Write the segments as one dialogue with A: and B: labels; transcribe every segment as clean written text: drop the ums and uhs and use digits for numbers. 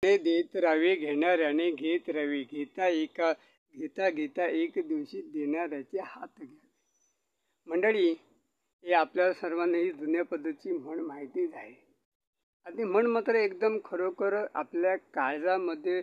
A: देत राहावे घेणाऱ्याने घेत राहावे घेता घेता एक दिवशी देणाऱ्याचे हात घ्यावे। मंडळी, हे आपल्या सर्वांनाही जुन्या पद्धतीची म्हण माहितीच आहे आणि म्हण मात्र एकदम खरोखर आपल्या काळजामध्ये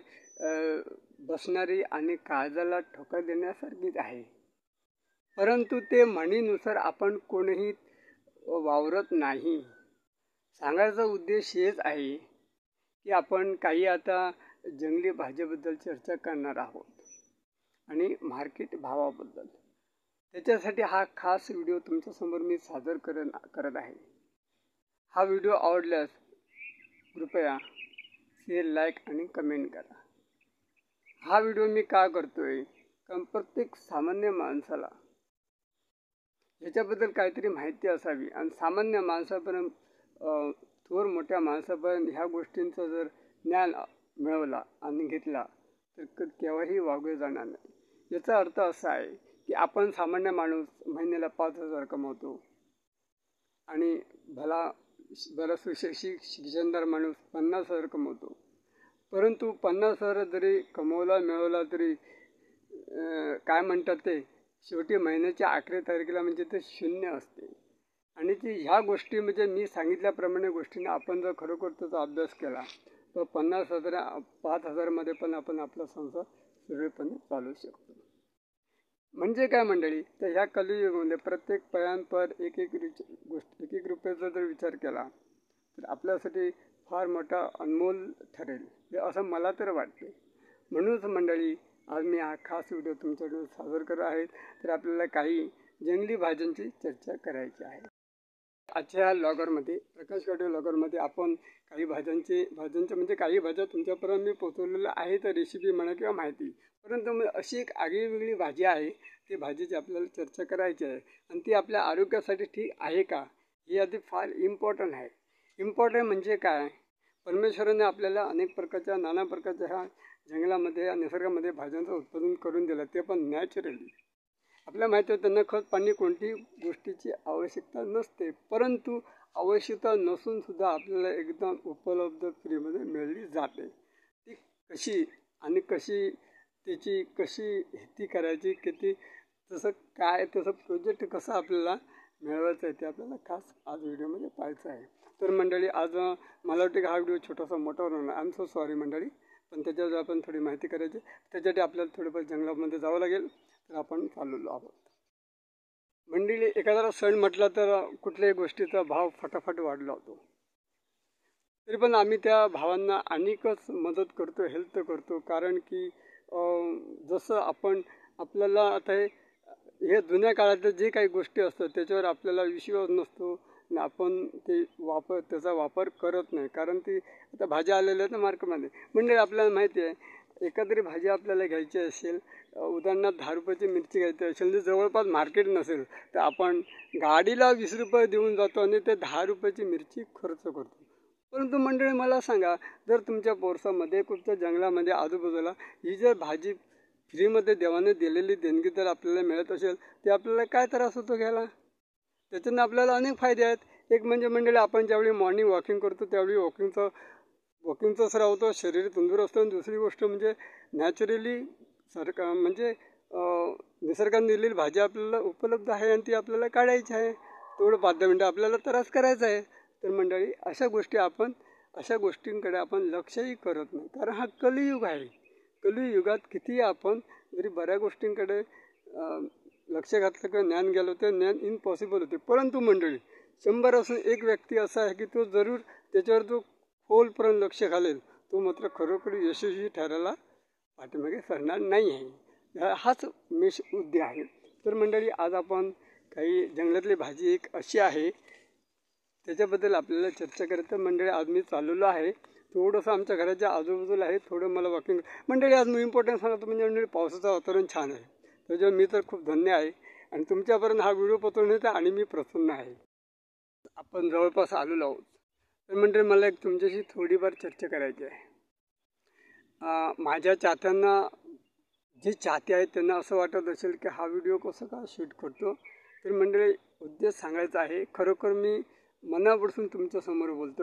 A: बसणारी आणि काळजाला ठोकर देण्यासारखीच आहे। परंतु ते म्हणीनुसार आपण कोणीही वावरत नाही। सांगायचा उद्देश हेच आहे की आपण काही आता जंगली भाजीबद्दल चर्चा करणार आहोत आणि मार्केट भावाबद्दल। त्याच्यासाठी हा खास व्हिडिओ तुमच्यासमोर मी सादर करत आहे। हा व्हिडिओ आवडल्यास कृपया शेअर, लाईक आणि कमेंट करा। हा व्हिडिओ मी का करतोय? कारण प्रत्येक सामान्य माणसाला याच्याबद्दल काहीतरी माहिती असावी आणि सामान्य माणसापर्यंत थोर मोठ्या माणसापर्यंत ह्या गोष्टींचं जर ज्ञान मिळवला आणि घेतला तर केव्हाही वागले जाणार नाही। याचा अर्थ असा आहे की आपण सामान्य माणूस महिन्याला 5,000 कमवतो आणि बरा सुशिक्षित शिक्षणदार माणूस 50,000 कमवतो। परंतु 50,000 जरी मिळवला तरी काय म्हणतात ते शेवटी महिन्याच्या 11 तारखेला म्हणजे ते शून्य असते। आणि ह्या गोष्टी म्हणजे मी सांगितल्याप्रमाणे गोष्टींना आपण जर खरोखर त्याचा अभ्यास केला तर 5,000 मध्ये पण आपण आपला संसार सुरळीतपणे चालवू शकतो। म्हणजे काय मंडळी, तर ह्या कलियुगामध्ये प्रत्येक पयांपर एक रुपयाचा जर विचार केला तर आपल्यासाठी फार मोठा अनमोल ठरेल, हे असं मला तर वाटते। म्हणूनच मंडळी, आज मी हा खास व्हिडिओ तुमच्याकडे सादर करत आहे। तर आपल्याला काही जंगली भाज्यांची चर्चा करायची आहे। आजच्या ह्या लॉगरमध्ये, प्रकाश गाडवे लॉगरमध्ये आपण काही भाज्यांचे म्हणजे काही भाज्या तुमच्यापर्यंत मी पोहोचवलेल्या आहे, तर रेसिपी म्हणा किंवा माहिती। परंतु अशी एक आगळीवेगळी भाजी आहे, ती भाजीची आपल्याला चर्चा करायची आहे आणि ती आपल्या आरोग्यासाठी ठीक आहे का, ही आधी फार इम्पॉर्टंट आहे। इम्पॉर्टंट म्हणजे काय? परमेश्वराने आपल्याला अनेक प्रकारच्या नाना प्रकारच्या ह्या जंगलामध्ये या निसर्गामध्ये भाज्यांचं उत्पादन करून दिलं, ते पण नॅचरली। आपल्याला माहिती आहे त्यांना खत पाणी कोणतीही गोष्टीची आवश्यकता नसते, परंतु आवश्यकता नसून सुद्धा आपल्याला एकदम उपलब्ध फ्रीमध्ये मिळली जाते। ती कशी आणि त्याची कशी शेती करायची, तसं प्रोजेक्ट कसं आपल्याला मिळवायचं आहे ते आपल्याला खास आज व्हिडिओमध्ये पाहायचं आहे। तर मंडळी, आज मला वाटतं की हा व्हिडिओ छोटासा मोठा होणार, आय एम सो सॉरी मंडळी, पण त्याच्यावर आपण थोडी माहिती करायची। त्याच्यासाठी आपल्याला थोडंफार जंगलामध्ये जावं लागेल, तर आपण चाललेलो आहोत। मंडळी, एखादा सण म्हटला तर कुठल्याही गोष्टीचा भाव फटाफट वाढला होतो, तरी पण आम्ही त्या भावांना अनेकच मदत करतो, हेल्प करतो। कारण की जसं आपल्याला आता हे जुन्या काळातल्या जे काही गोष्टी असतात त्याच्यावर आपल्याला विश्वास नसतो आणि आपण त्याचा वापर करत नाही, कारण ती आता भाज्या आलेल्या आहेत ना मार्केटमध्ये। म्हणजे आपल्याला माहिती आहे, एखादी भाजी आपल्याला घ्यायची असेल, उदाहरणार्थ 10 रुपयाची मिरची घ्यायची असेल, जर जवळपास मार्केट नसेल तर आपण गाडीला 20 रुपये देऊन जातो आणि ते 10 रुपयाची मिरची खर्च करतो। परंतु मंडळी, मला सांगा, जर तुमच्या पोरसामध्ये कुठच्या जंगलामध्ये आजूबाजूला ही जर भाजी फ्रीमध्ये देवाने दिलेली देणगी जर आपल्याला मिळत असेल, ते आपल्याला काय त्रास होतो घ्यायला? त्याच्यानं आपल्याला अनेक फायदे आहेत। एक म्हणजे मंडळी, आपण ज्यावेळी मॉर्निंग वॉकिंग करतो त्यावेळी वॉकिंगचा सराव होतो, शरीर तंदुरुस्त असतं। आणि दुसरी गोष्ट म्हणजे नॅचरली निसर्गाने दिलेली भाजी आपल्याला उपलब्ध आहे आणि ती आपल्याला काढायची आहे, तेवढं 5-10 मिनटं आपल्याला त्रास करायचा आहे। तर मंडळी, अशा गोष्टींकडे आपण लक्षही करत नाही, कारण हा कलियुग आहे। कलियुगात कितीही आपण जरी बऱ्या गोष्टींकडे लक्ष घातलं किंवा ज्ञान गेलं तर ज्ञान इम्पॉसिबल होते। परंतु मंडळी, 100 असून एक व्यक्ती असा आहे की तो जरूर त्याच्यावर जो खोलपर्यंत लक्ष घालेल, तो मात्र खरोखर यशस्वी ठरायला पाठीमागे सरणार नाही आहे। हाच उद्देश आहे। तर मंडळी, आज आपण काही जंगलातली भाजी एक अशी आहे त्याच्याबद्दल आपल्याला चर्चा करायचं। मंडळी, आज मी चाललेलो आहे, थोडंसं आमच्या घराच्या आजूबाजूला आहे, थोडं मला वॉकिंग। मंडळी, आज मी इम्पॉर्टन्स सांगतो म्हणजे मंडळी, पावसाचं वातावरण छान आहे, त्याच्यावर मी तर खूप धन्य आहे आणि तुमच्यापर्यंत हा व्हिडिओ पोहोचवण्याचा आणि मी प्रसन्न आहे। आपण जवळपास आलेलो आहोत। तर मंडळी, मला एक तुमच्याशी थोडीफार चर्चा करायची आहे। माझ्या चाहत्यांना, जे चाहते आहेत त्यांना असं वाटत असेल की हा व्हिडिओ कसं का शूट करतो, तर मंडळी उद्देश सांगायचा आहे। खरोखर मी मनापासून तुमच्यासमोर बोलतोय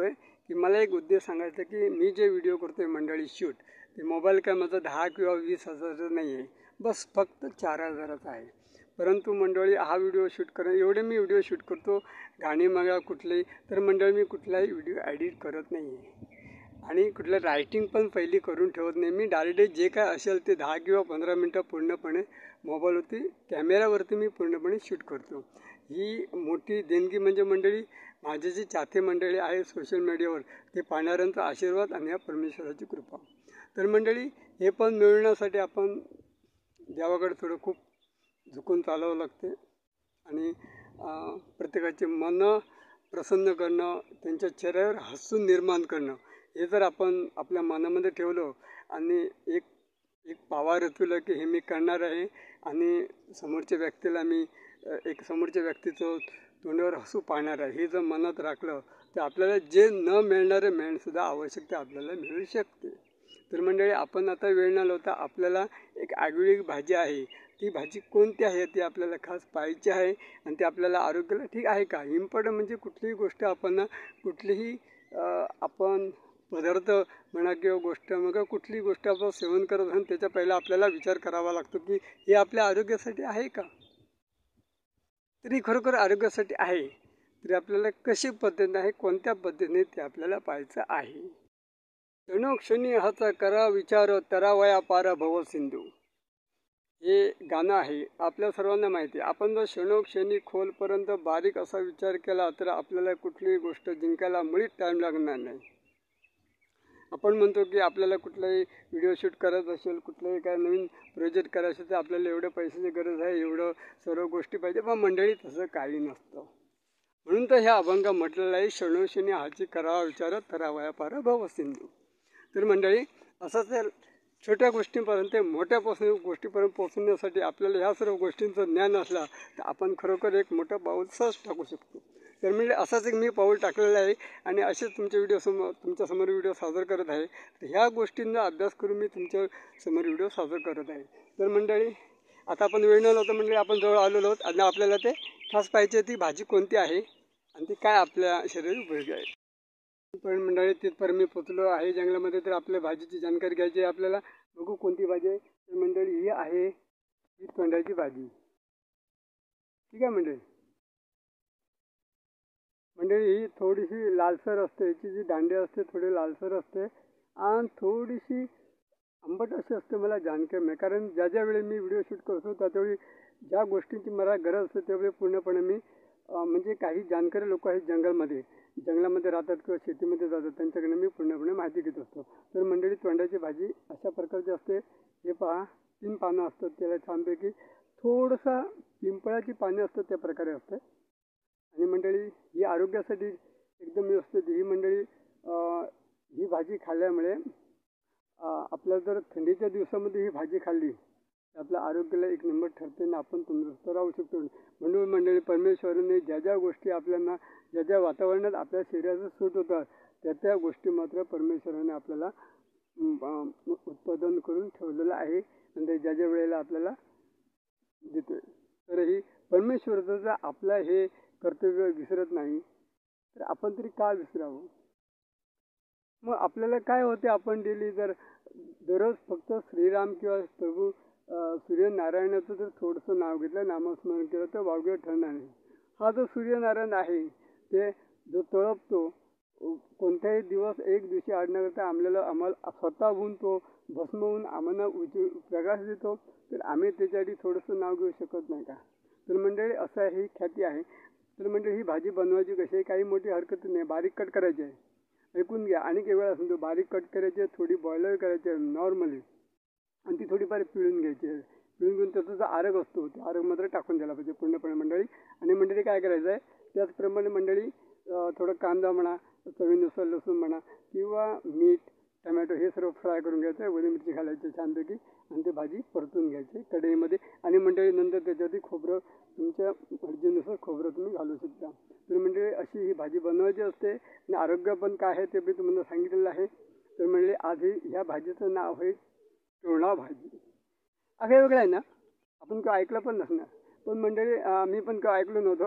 A: की मला एक उद्देश सांगायचा की मी जे व्हिडिओ करतो आहे मंडळी शूट, ते मोबाईल काय माझा 10 किंवा 20,000चा नाही आहे, बस फक्त 4,000चा आहे. परंतु मंडळी हा व्हिडिओ शूट करणं, एवढे मी व्हिडिओ शूट करतो, गाणी मागा कुठलेही, तर मंडळी मी कुठलाही व्हिडिओ एडिट करत नाही आहे आणि कुठलं रायटिंग पण पहिली करून ठेवत नाही. मी डायरेक्ट जे काय असेल ते 10 किंवा 15 मिनटं पूर्णपणे मोबाईलवरती कॅमेऱ्यावरती मी पूर्णपणे शूट करतो. ही मोठी देणगी म्हणजे मंडळी माझे जे चाहते मंडळी आहे सोशल मीडियावर, ते पाहणाऱ्यांचा आशीर्वाद आणि या परमेश्वराची कृपा. तर मंडळी हे पण मिळवण्यासाठी आपण देवाकडे थोडं खूप झुकून चालावं लागते आणि प्रत्येकाचे मन प्रसन्न करणं, त्यांच्या चेहऱ्यावर हसून निर्माण करणं, हे जर आपण आपल्या मनामध्ये ठेवलं आणि एक पावा रचवलं की हे मी करणार आहे आणि समोरच्या व्यक्तीला मी समोरच्या व्यक्तीचं तोंडावर हसू पाहणार आहे, हे जर मनात राखलं तर आपल्याला जे न मिळणारं मिळणंसुद्धा आवश्यकता आपल्याला मिळू शकते. तर मंडळी आपण आता वेळ न लावता आपल्याला एक आगळी भाजी आहे, ती भाजी कोणती आहे ती आपल्याला खास पाहायची आहे आणि ती आपल्याला आरोग्याला ठीक आहे का. इम्पॉर्टंट म्हणजे कुठलीही गोष्ट आपण आपण पदार्थ म्हणा किंवा गोष्ट मग कुठलीही गोष्ट आपण सेवन करत असून त्याच्या पहिला आपल्याला विचार करावा लागतो की हे आपल्या आरोग्यासाठी आहे का. तरी खरोखर आरोग्यासाठी आहे तरी आपल्याला कशी पद्धतीने आहे, कोणत्या पद्धतीने ते आपल्याला पाहायचं आहे. क्षणोक्षणी हाचा करा विचार तरावया पार भव सिंधू, हे गाणं आहे. आपल्या सर्वांना माहिती आहे. आपण जर क्षणोक्षणी खोलपर्यंत बारीक असा विचार केला तर आपल्याला कुठलीही गोष्ट जिंकायला मुळीच टाईम लागणार नाही. आपण म्हणतो की आपल्याला कुठलाही व्हिडिओ शूट करत असेल, कुठलंही काय नवीन प्रोजेक्ट करायचं असेल तर आपल्याला एवढं पैशाची गरज आहे, एवढं सर्व गोष्टी पाहिजे. पण मंडळी तसं काही नसतं. म्हणून तर ह्या अभंग म्हटलेलं आहे, क्षणोक्षणी हाची करावा विचार तरावया पार भव सिंधू. तर मंडळी असंच छोट्या गोष्टींपर्यंत मोठ्या गोष्टीपर्यंत पोहोचण्यासाठी आपल्याला ह्या सर्व गोष्टींचं ज्ञान असला तर आपण खरोखर एक मोठं पाऊल सहज टाकू शकतो. तर म्हणजे असंच एक मी पाऊल टाकलेलं आहे आणि असेच तुमच्यासमोर व्हिडिओ सादर करत आहे. तर ह्या गोष्टींचा अभ्यास करून मी तुमच्यासमोर व्हिडिओ सादर करत आहे. तर मंडळी आता आपण वेळ न लावता म्हणजे आपण जवळ आलेलो आहोत आणि आपल्याला ते खास पाहिजे ती भाजी कोणती आहे आणि ती काय आपल्या शरीरात उपयोगी आहे. पण मंडळी तिथपर्यंत मी पोचलो आहे जंगलामध्ये. तर आपल्या भाजीची जानकारी घ्यायची आहे आपल्याला. बघू कोणती भाजी आहे. तर मंडळी ही आहे ही तोंडाची भाजी. ठीक आहे मंडळी. ही थोडीशी लालसर असते, याची जी दांडी असते थोडी लालसर असते आणि थोडीशी आंबट अशी असते. मला जानकारी नाही, कारण ज्या वेळी मी व्हिडिओ शूट करतो त्यावेळी ज्या गोष्टींची मला गरज असते त्यावेळी पूर्णपणे मी म्हणजे काही जाणकारी लोक आहेत जंगलामध्ये राहतात किंवा शेतीमध्ये जातात, त्यांच्याकडे मी पूर्णपणे माहिती घेत असतो. तर मंडळी तोंडाची भाजी अशा प्रकारची असते. हे पहा 3 पानं असतात त्याला छानपैकी. थोडंसं पिंपळाची पाने असतात त्या प्रकारे असते. आणि मंडळी ही आरोग्यासाठी एकदम व्यवस्थित. ही मंडळी ही भाजी खाल्ल्यामुळे आपल्याला जर थंडीच्या दिवसामध्ये ही भाजी खाल्ली तर आपल्या आरोग्याला एक नंबर ठरते आणि आपण तंदुरुस्त राहू शकतो. म्हणून मंडळी परमेश्वराने ज्या गोष्टी आपल्याला ज्या वातावरणात आपल्या शरीराचं सूट होतात त्या गोष्टी मात्र परमेश्वराने आपल्याला उत्पादन करून ठेवलेलं आहे आणि ते ज्या वेळेला आपल्याला देतोय. तर ही परमेश्वराचं जर आपलं हे कर्तव्य विसरत नाही तर आपण तरी का विसरावं. मग आपल्याला काय होते, आपण डेली जर दररोज फक्त श्रीराम किंवा प्रभू सूर्यनारायणाचं जर थोडंसं नाव घेतलं, नामस्मरण केलं तर वावगे ठरणार नाही. हा जो सूर्यनारायण आहे ते जो तळपतो कोणत्याही दिवस एक दिवशी आड न करता आम्हाला स्वतःहून तो भस्म होऊन आम्हाला प्रकाश देतो, तर आम्ही त्याच्यासाठी थोडंसं नाव घेऊ शकत नाही का. तर मंडळी असं ही ख्याती आहे. तर मंडळी ही भाजी बनवायची कशी आहे, काही मोठी हरकत नाही. बारीक कट करायची आहे, ऐकून घ्या. आणि काही वेळा समजा बारीक कट करायची आहे, थोडी बॉयलर करायची आहे नॉर्मली आणि ती थोडीफार पिळून घ्यायची आहे. पिळून घेऊन त्याचा जो आरग असतो ते आरग मात्र टाकून द्यायला पाहिजे पूर्णपणे मंडळी. आणि मंडळी काय करायचं आहे त्याचप्रमाणे मंडळी थोडं कांदा म्हणा, चवीनुसार लसूण म्हणा किंवा मीठ टमॅटो हे सर्व फ्राय करून घ्यायचं आहे. वरी मिरची घालायची छानपैकी आणि ते भाजी परतून घ्यायची कढईमध्ये. आणि मंडळी नंतर त्याच्यावरती खोबरं तुमच्या मर्जीनुसार खोबरं तुम्ही घालू शकता. तर मंडळी अशी ही भाजी बनवायची असते आणि आरोग्य पण काय आहे ते मी तुम्हाला सांगितलेलं आहे. तर मंडळी आधी ह्या भाजीचं नाव आहे टोणा भाजी. वेगळं आहे ना, आपण काय ऐकलं पण नसणार. पण मंडळी मी पण काय ऐकलं नव्हतं.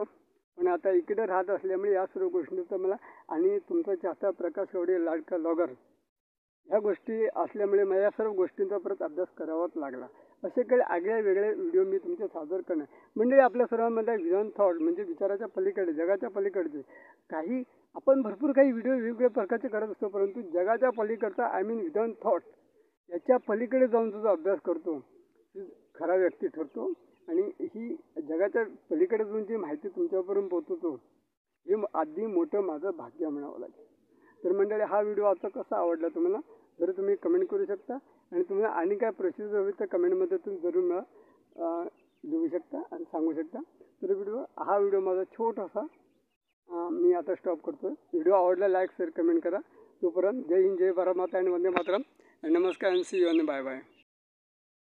A: पण आता इकडे राहत असल्यामुळे या सर्व गोष्टींचा मला आणि तुमचा चाहता प्रकाश कवडे लाडका ब्लॉगर ह्या गोष्टी असल्यामुळे मला या सर्व गोष्टींचा परत अभ्यास करावाच लागला. असे काही आगळे वेगळे व्हिडिओ मी तुमचे सादर करणार म्हणजे आपल्या सर्वांमध्ये विजन थॉट म्हणजे विचाराच्या पलीकडे जगाच्या पलीकडचे काही आपण भरपूर काही व्हिडिओ वेगवेगळ्या प्रकारचे करत असतो, परंतु जगाच्या पलीकडचा आय मीन विजन थॉट याच्या पलीकडे जाऊन जो अभ्यास करतो खरा व्यक्ती ठरतो आणि ही जगाच्या पलीकडे जाऊन जी माहिती तुमच्यापर्यंत पोहोचवतो हे आधी मोठं माझं भाग्य म्हणावं लागेल. तर मंडळी हा व्हिडिओ आता कसा आवडला तुम्हाला जर तुम्ही कमेंट करू शकता आणि तुम्हाला आणि काय प्रोसिजर हवी तर कमेंटमध्ये तुम्ही जरूर मला लिहू शकता आणि सांगू शकता. तर हा व्हिडिओ माझा छोटासा मी आता स्टॉप करतो. व्हिडिओ आवडला लाईक शेअर कमेंट करा. तोपर्यंत जय हिंद जय भारत माता आणि वंदे मातरम. नमस्कार आणि सी यू आणि बाय बाय.